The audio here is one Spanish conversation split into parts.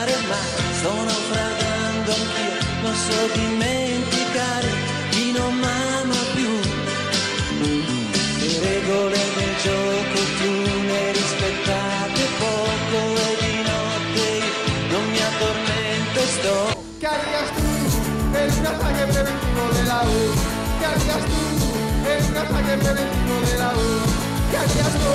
mare, ma sto naufragando anch'io, non so dimenticare chi non m'ama più. Le regole del gioco tu ne rispettate poco e di notte io non mi addormento e sto. ¿Qué harías tú en un ataque preventivo de la U? ¿Qué harías tú en un ataque preventivo de la U? ¿Qué harías tú?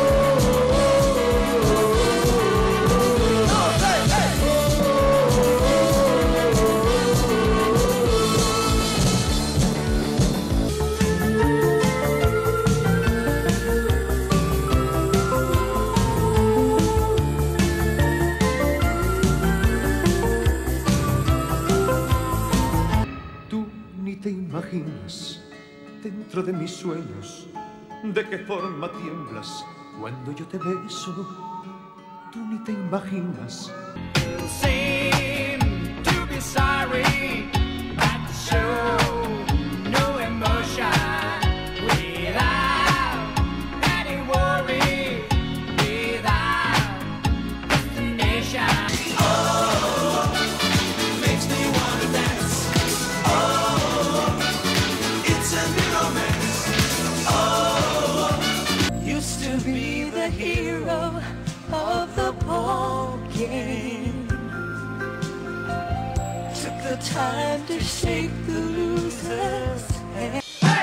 Te imaginas dentro de mis sueños de qué forma tiemblas cuando yo te beso. Tú ni te imaginas. Seem to be sorry, but show no emotion without any worry, without destination. Oh, makes me wanna dance. Used to be the hero of the ball game. Took the time to shake the loser's hand.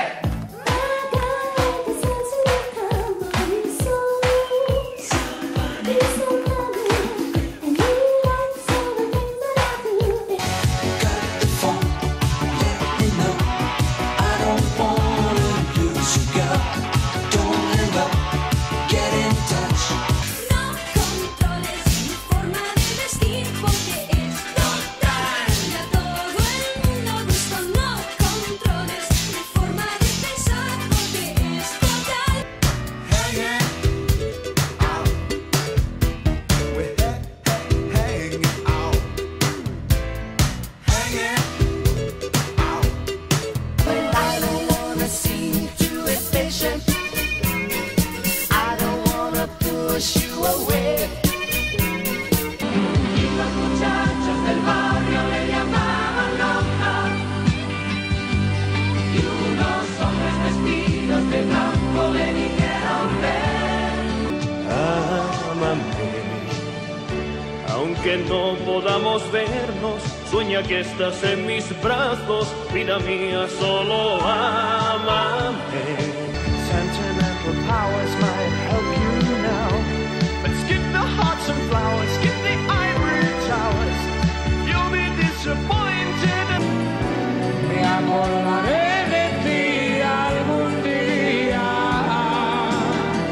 Aunque no podamos vernos, sueña que estás en mis brazos, vida mía, solo ámame. Sentimental powers might help you now, but skip the hearts and flowers, skip the ivory towers. You'll be disappointed. Me acordaré de ti algún día.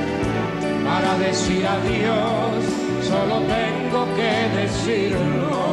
Para decir adiós, solo tengo que decirlo.